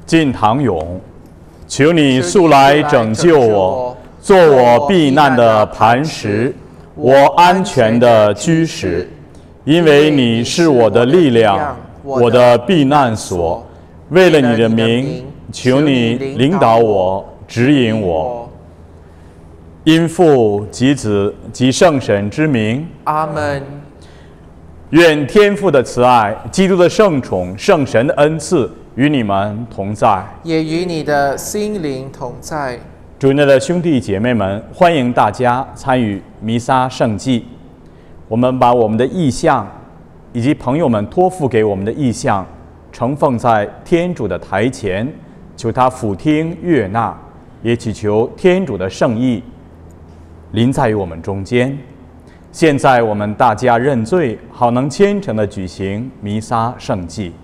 进堂勇，求你速来拯救我，做我避难的磐石，我安全的居室。因为你是我的力量，我的避难所。为了你的名，求你领导我，指引我。因父及子及圣神之名， 阿门。 愿天父的慈爱、基督的圣宠、圣神的恩赐与你们同在， 也与你的心灵同在。 主内的兄弟姐妹们，欢迎大家参与弥撒圣祭。我们把我们的意向以及朋友们托付给我们的意向呈奉在天主的台前，求他俯听悦纳，也祈求天主的圣意临在于我们中间。现在我们大家认罪，好能虔诚地举行弥撒圣祭。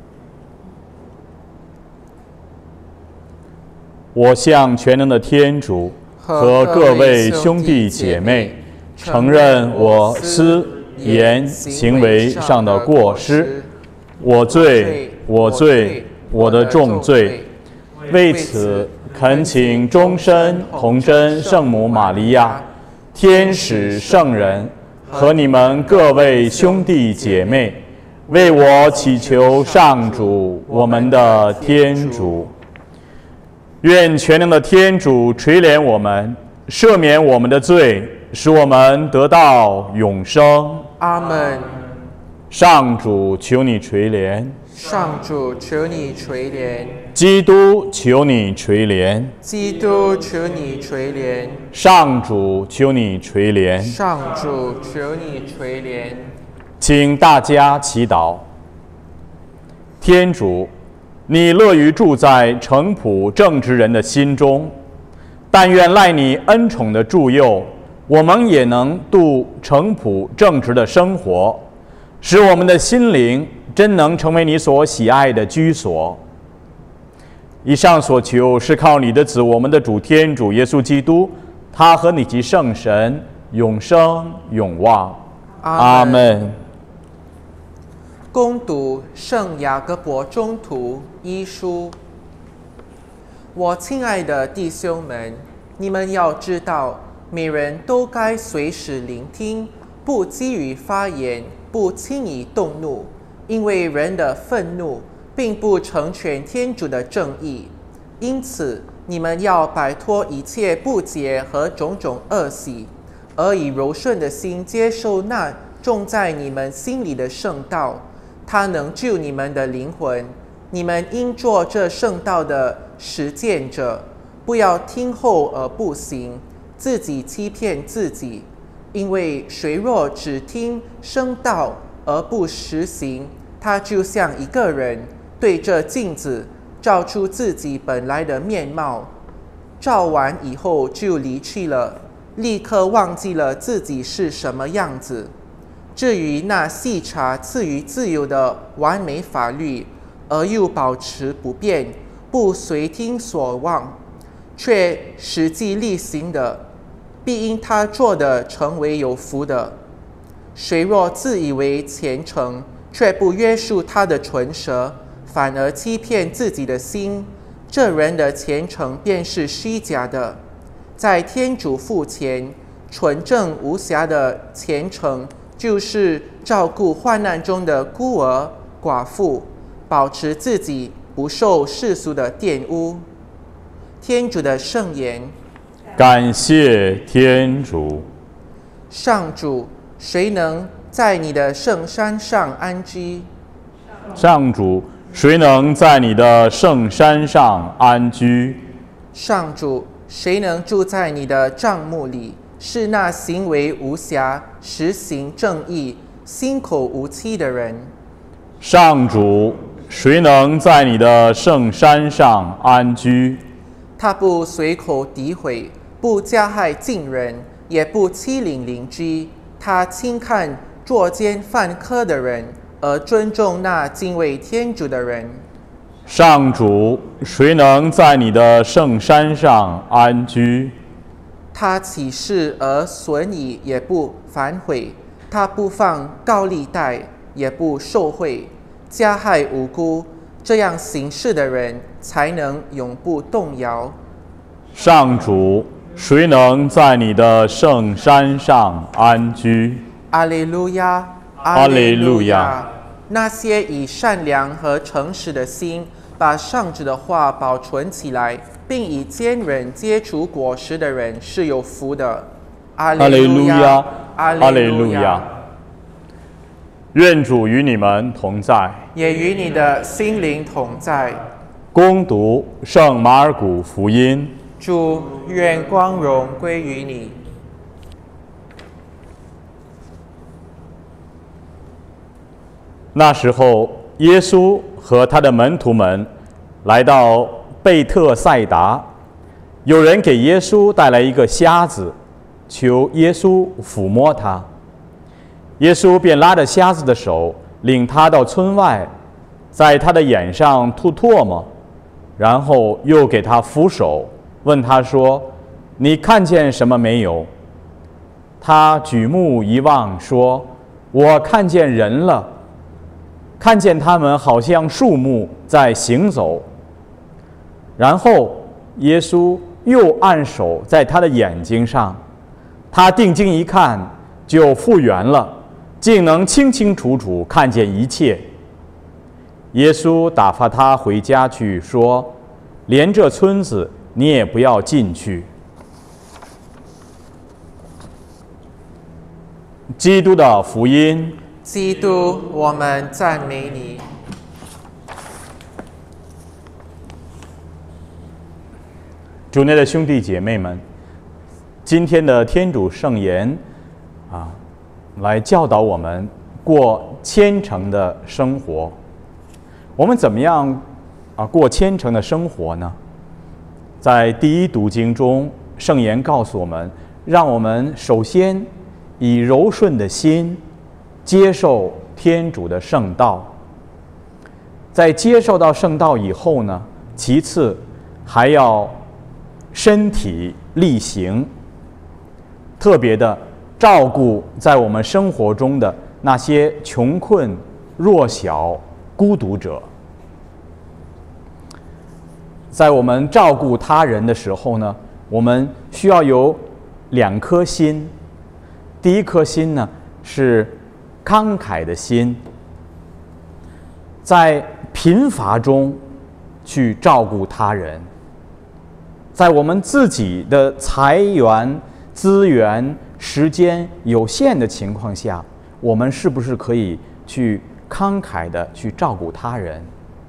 我向全能的天主和各位兄弟姐妹承认我思言行为上的过失，我罪，我的重罪。为此，恳请终身童真圣母玛利亚、天使圣人和你们各位兄弟姐妹，为我祈求上主，我们的天主。愿全能的天主垂怜我们，赦免我们的罪，使我们得到永生。 阿门。 上主，求你垂怜。 上主，求你垂怜。 基督，求你垂怜。 基督，求你垂怜。 上主，求你垂怜。 上主，求你垂怜。 请大家祈祷。天主，你乐于住在诚朴正直人的心中，但愿赖你恩宠的助佑，我们也能度诚朴正直的生活，使我们的心灵真能成为你所喜爱的居所。以上所求是靠你的子，我们的主天主耶稣基督，他和你及圣神永生永望。阿们。 恭读圣雅各伯宗徒一书。我亲爱的弟兄们，你们要知道，每人都该随时聆听，不急于发言，不轻易动怒，因为人的愤怒并不成全天主的正义。因此，你们要摆脱一切不洁和种种恶习，而以柔顺的心接受那种在你们心里的圣道，它能救你们的灵魂。你们应做这圣道的实践者，不要听后而不行，自己欺骗自己。因为谁若只听圣道而不实行，他就像一个人对着镜子照出自己本来的面貌，照完以后就离去了，立刻忘记了自己是什么样子。至于那细察赐予自由的完美法律，而又保持不变，不随听所望，却实际力行的，必因他做的成为有福的。谁若自以为虔诚，却不约束他的唇舌，反而欺骗自己的心，这人的虔诚便是虚假的。在天主父前，纯正无瑕的虔诚，就是照顾患难中的孤儿寡妇，保持自己不受世俗的玷污。天主的圣言。 感谢天主。 上主，谁能在你的圣山上安居？ 上主，谁能在你的圣山上安居？ 上主，谁能住在你的帐幕里？是那行为无瑕、实行正义、心口无欺的人。 上主，谁能在你的圣山上安居？ 他不随口诋毁，不加害近人，也不欺凌邻居。他轻看作奸犯科的人，而尊重那敬畏天主的人。 上主，谁能在你的圣山上安居？ 他起誓而损益，也不反悔；他不放高利贷，也不受贿；加害无辜， 这样行事的人才能永不动摇。 上主，谁能在你的圣山上安居？ 阿利路亚， 阿利路亚。 那些以善良和诚实的心，把上主的话保存起来，并以坚韧结出果实的人是有福的。阿利路亚，阿利路亚。 愿主与你们同在， 也与你的心灵同在。 恭读圣马尔谷福音。 主，愿光荣归于你。 那时候，耶稣和他的门徒们来到贝特赛达，有人给耶稣带来一个瞎子，求耶稣抚摸他。耶稣便拉着瞎子的手，领他到村外，在他的眼上吐唾沫，然后又给他扶手，问他说：“你看见什么没有？”他举目一望，说：“我看见人了，看见他们好像树木在行走。”然后耶稣又按手在他的眼睛上，他定睛一看，就复原了，竟能清清楚楚看见一切。耶稣打发他回家去，说：“连这村子你也不要进去。”基督的福音。 基督，我们赞美你。 主内的兄弟姐妹们，今天的天主圣言来教导我们过虔诚的生活。我们怎么样过虔诚的生活呢？在第一读经中，圣言告诉我们，让我们首先以柔顺的心接受天主的圣道。在接受到圣道以后呢，其次还要身体力行，特别的照顾在我们生活中的那些穷困、弱小、孤独者。在我们照顾他人的时候呢，我们需要有2颗心。第一颗心呢，是慷慨的心，在贫乏中去照顾他人。在我们自己的财源、资源、时间有限的情况下，我们是不是可以去慷慨的去照顾他人？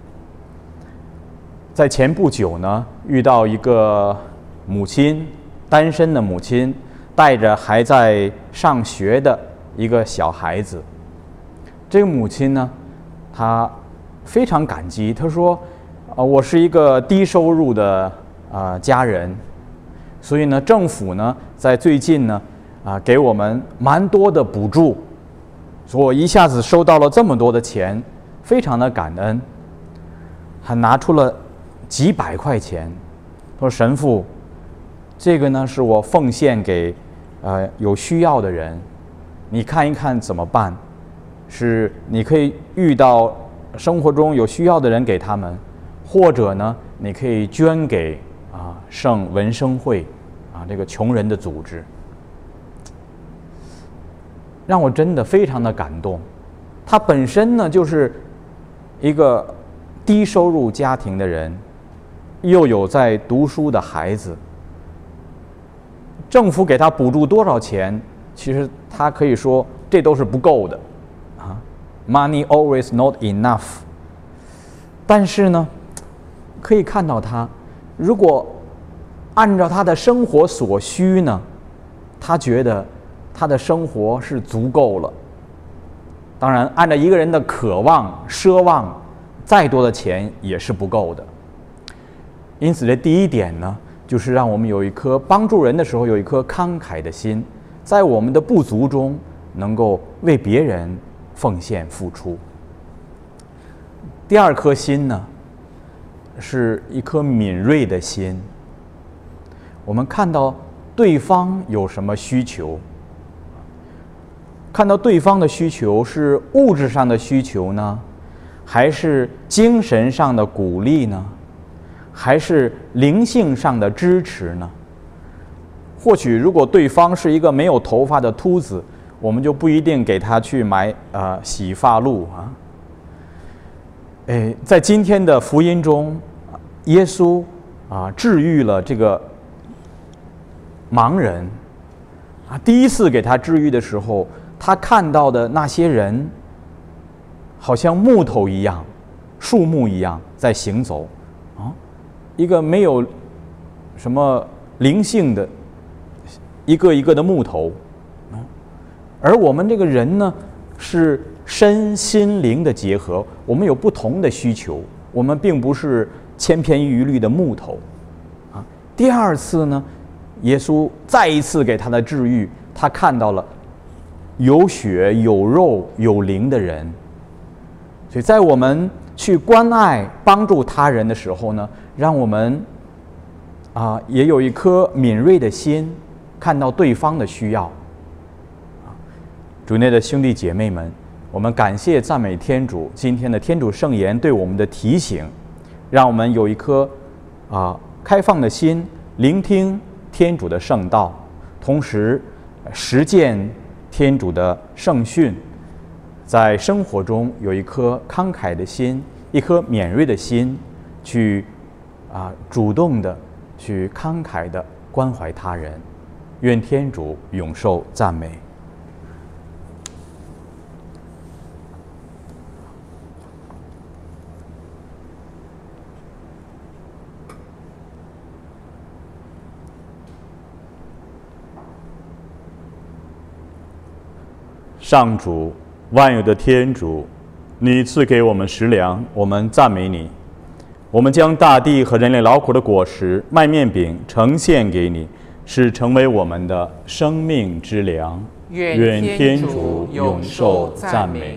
在前不久呢，遇到一个母亲，单身的母亲，带着还在上学的一个小孩子。这个母亲呢，她非常感激，她说：“我是一个低收入的家人，所以呢，政府呢在最近呢给我们蛮多的补助，所以我一下子收到了这么多的钱，非常的感恩。”还拿出了几百块钱，说：“神父，这个呢是我奉献给有需要的人，你看一看怎么办？是你可以遇到生活中有需要的人给他们，或者呢你可以捐给圣文生会这个穷人的组织。”让我真的非常的感动。他本身呢就是一个低收入家庭的人，又有在读书的孩子，政府给他补助多少钱，其实他可以说这都是不够的，Money always not enough。但是呢，可以看到他，如果按照他的生活所需呢，他觉得他的生活是足够了。当然，按照一个人的渴望、奢望，再多的钱也是不够的。因此，这第一点呢，就是让我们有一颗帮助人的时候有一颗慷慨的心，在我们的不足中能够为别人奉献付出。第二颗心呢，是一颗敏锐的心。我们看到对方有什么需求，看到对方的需求是物质上的需求呢， 还是精神上的鼓励呢？还是灵性上的支持呢？或许如果对方是一个没有头发的秃子，我们就不一定给他去买洗发露啊。在今天的福音中，耶稣治愈了这个盲人第一次给他治愈的时候，他看到的那些人好像木头一样、树木一样在行走一个没有什么灵性的一个一个的木头而我们这个人呢，是身心灵的结合，我们有不同的需求，我们并不是千篇一律的木头第二次呢，耶稣再一次给他的治愈，他看到了有血有肉有灵的人。所以在我们去关爱帮助他人的时候呢，让我们也有一颗敏锐的心，看到对方的需要主内的兄弟姐妹们，我们感谢赞美天主，今天的天主圣言对我们的提醒，让我们有一颗开放的心，聆听天主的圣道，同时实践天主的圣训，在生活中有一颗慷慨的心，一颗敏锐的心，去主动的去慷慨的关怀他人。愿天主永受赞美。上主，万有的天主，你赐给我们食粮，我们赞美你。我们将大地和人类劳苦的果实麦面饼呈现给你，是成为我们的生命之粮。愿天主永受赞美。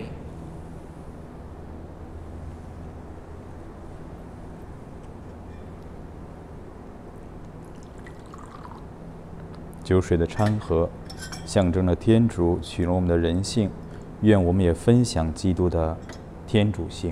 酒水的掺和象征着天主取了我们的人性，愿我们也分享基督的天主性。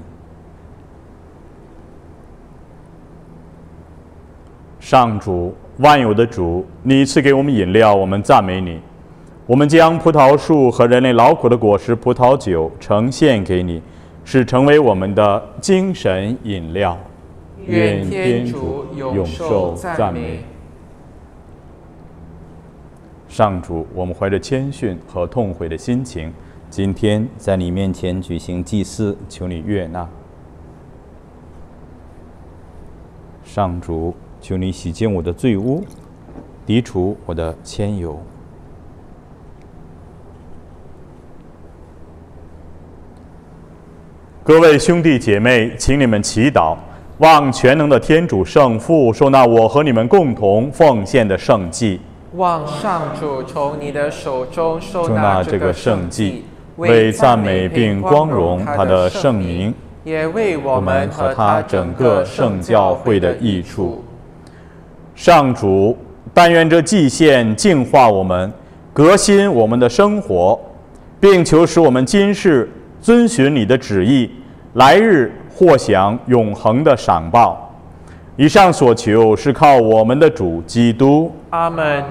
上主，万有的主，你赐给我们饮料，我们赞美你。我们将葡萄树和人类劳苦的果实葡萄酒呈现给你，是成为我们的精神饮料。 愿天主永受赞美。 上主，我们怀着谦逊和痛悔的心情，今天在你面前举行祭祀，求你悦纳。上主，求你洗净我的罪污，涤除我的愆尤。各位兄弟姐妹，请你们祈祷，望全能的天主圣父收纳我和你们共同奉献的圣祭。 望上主从你的手中收纳这个圣祭， 为赞美并光荣他的圣名， 也为我们和他整个圣教会的益处。 上主，但愿这祭献净化我们，革新我们的生活，并求使我们今世遵循你的旨意，来日获享永恒的赏报。以上所求是靠我们的主基督。 阿们。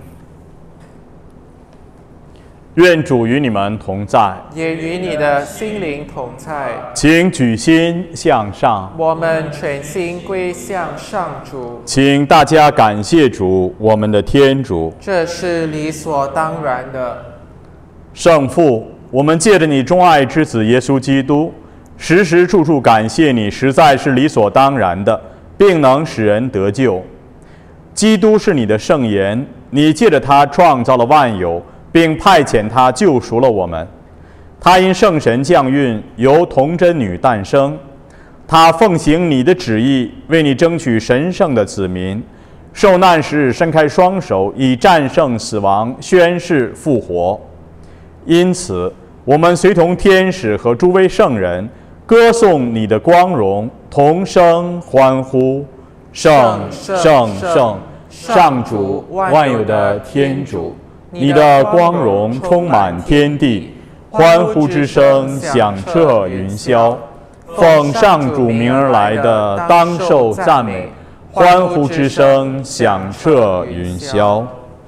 愿主与你们同在， 也与你的心灵同在。 请举心向上， 我们全心归向上主。 请大家感谢主，我们的天主。 这是理所当然的。 圣父，我们借着你钟爱之子耶稣基督，时时处处感谢你，实在是理所当然的，并能使人得救。基督是你的圣言，你借着他创造了万有，并派遣他救赎了我们。他因圣神降孕，由童贞女诞生。他奉行你的旨意，为你争取神圣的子民。受难时伸开双手，以战胜死亡，宣誓复活。因此，我们随同天使和诸位圣人，歌颂你的光荣，同声欢呼。圣圣圣，上主，万有的天主，你的光荣充满天地，欢呼之声响彻云霄。 奉上主名而来的，当受赞美。欢呼之声响彻云霄。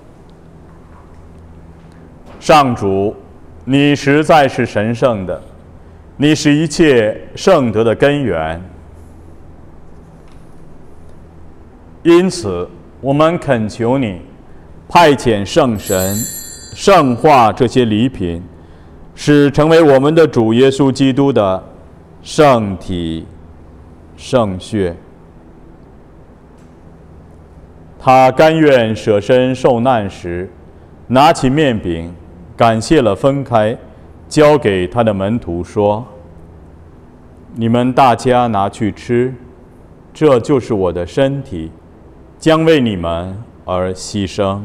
上主，你实在是神圣的，你是一切圣德的根源。因此，我们恳求你派遣圣神圣化这些礼品，使成为我们的主耶稣基督的圣体圣血。他甘愿舍身受难时，拿起面饼，感谢了，分开，交给他的门徒说：“你们大家拿去吃，这就是我的身体，将为你们而牺牲。”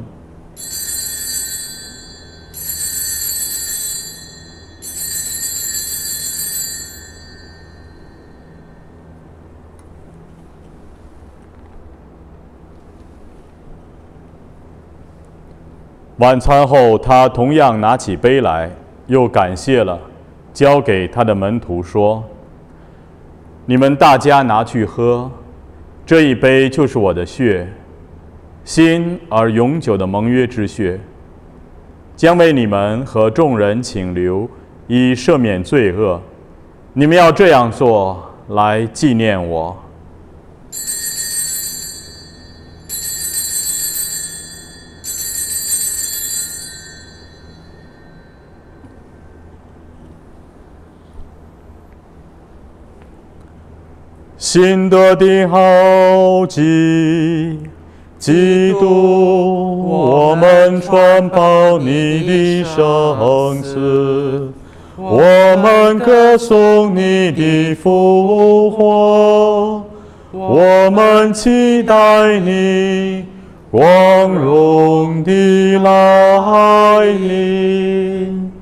晚餐后，他同样拿起杯来，又感谢了，交给他的门徒说：“你们大家拿去喝，这一杯就是我的血，新而永久的盟约之血，将为你们和众人请流，以赦免罪恶。你们要这样做，来纪念我。”信德的好祭，基督，我们传报你的圣词，我们歌颂你的复活，我们期待你光荣的来临。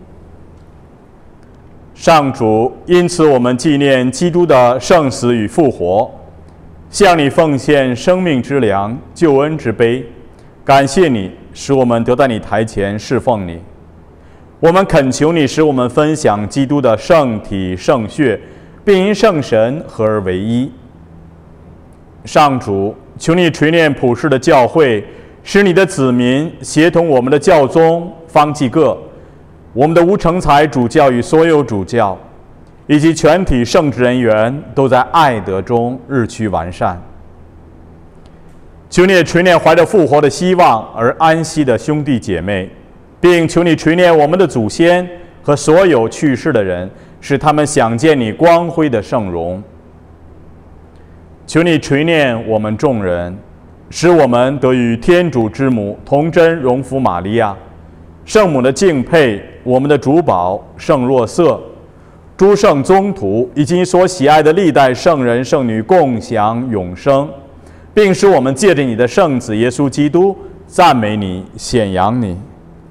上主，因此我们纪念基督的圣死与复活，向你奉献生命之粮、救恩之杯，感谢你，使我们得在你台前侍奉你。我们恳求你，使我们分享基督的圣体圣血，并因圣神合而为一。上主，求你垂念普世的教会，使你的子民协同我们的教宗方济各，我们的无成才主教与所有主教，以及全体圣职人员，都在爱德中日趋完善。求你垂念怀着复活的希望而安息的兄弟姐妹，并求你垂念我们的祖先和所有去世的人，使他们享见你光辉的圣容。求你垂念我们众人，使我们得与天主之母童真荣福玛利亚、圣母的敬佩、我们的主保圣若瑟、诸圣宗徒以及所喜爱的历代圣人圣女共享永生，并使我们借着你的圣子耶稣基督赞美你、显扬你。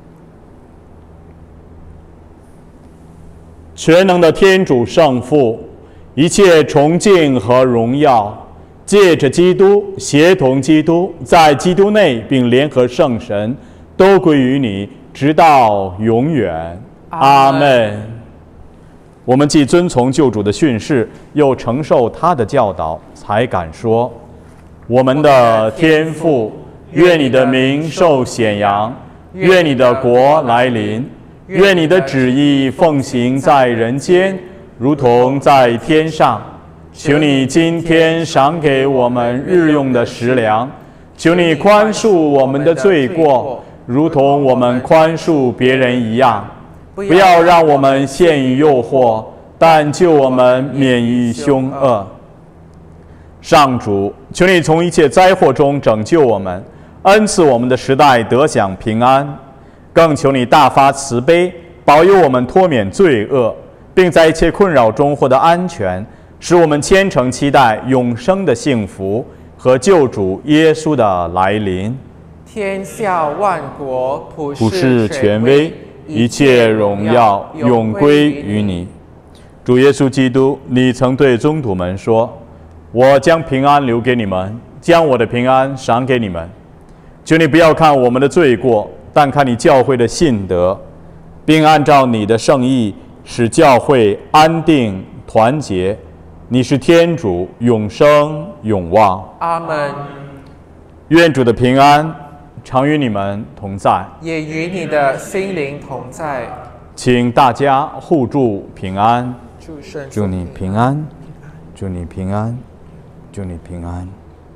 全能的天主圣父，一切崇敬和荣耀，借着基督，协同基督，在基督内并联合圣神，都归于你，直到永远。阿们。我们既遵从救主的训示，又承受他的教导，才敢说：我们的天父，愿你的名受显扬，愿你的国来临，愿你的旨意奉行在人间，如同在天上。求你今天赏给我们日用的食粮，求你宽恕我们的罪过，如同我们宽恕别人一样。不要让我们陷于诱惑，但救我们免于凶恶。上主，求你从一切灾祸中拯救我们，恩赐我们的时代得享平安。更求你大发慈悲，保佑我们脱免罪恶，并在一切困扰中获得安全，使我们虔诚期待永生的幸福和救主耶稣的来临。 天下万国普世权威，一切荣耀永归于你。主耶稣基督，你曾对宗徒们说：我将平安留给你们，将我的平安赏给你们。求你不要看我们的罪过，但看你教会的信德，并按照你的圣意，使教会安定团结， 你是天主，永生永旺。 阿门。 愿主的平安常与你们同在， 也与你的心灵同在。 请大家互助平安。 祝你平安，祝你平安，祝你平安。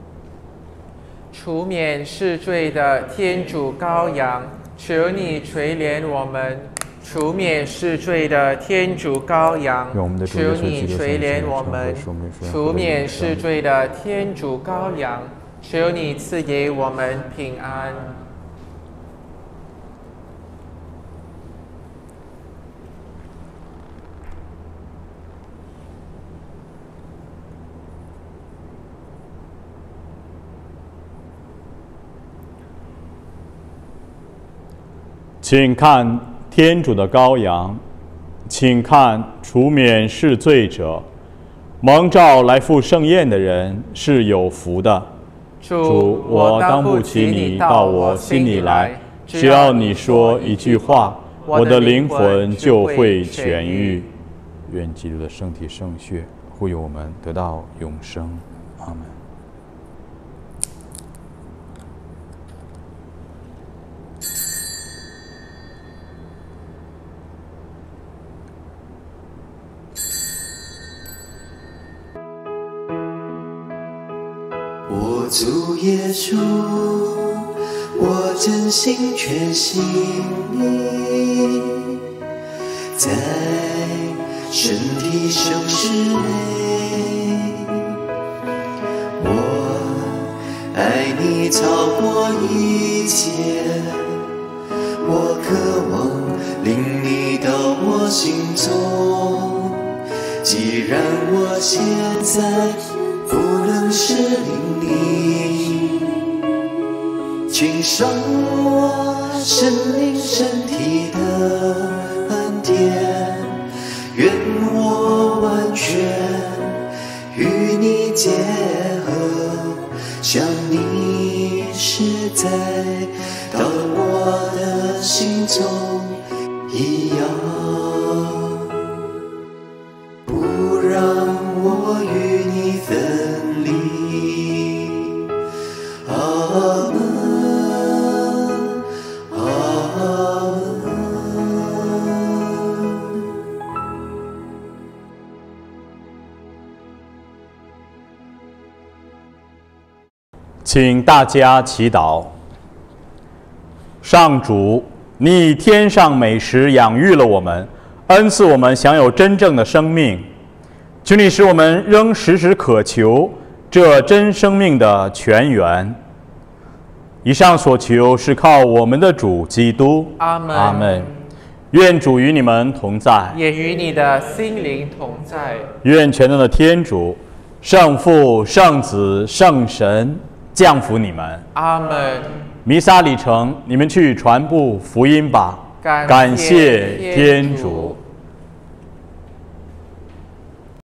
除免世罪的天主羔羊，求你垂怜我们。除免世罪的天主羔羊，求你垂怜我们；除免世罪的天主羔羊，求你赐给我们平安。 请看天主的羔羊，请看除免世罪者，蒙召来赴盛宴的人是有福的。主，我当不起你到我心里来，只要你说一句话，我的灵魂就会痊愈。愿基督的圣体圣血护佑我们得到永生。阿门。 我主耶稣，我真心全心你，在身体圣事内，我爱你超过一切，我渴望领你到我心中。既然我现在不能是领你，请赏我生命身体的恩典，愿我完全与你结合，像你是在到我的心中一样，不让我与你分离。阿门，阿门。 请大家祈祷。上主，你以天上美食养育了我们，恩赐我们享有真正的生命。求你使我们仍时时渴求这真生命的泉源。以上所求是靠我们的主基督。 阿门。 阿门。愿主与你们同在， 也与你的心灵同在。 愿全能的天主、圣父、圣子、圣神降福你们。 阿门。 弥撒礼成，你们去传布福音吧。感谢天主。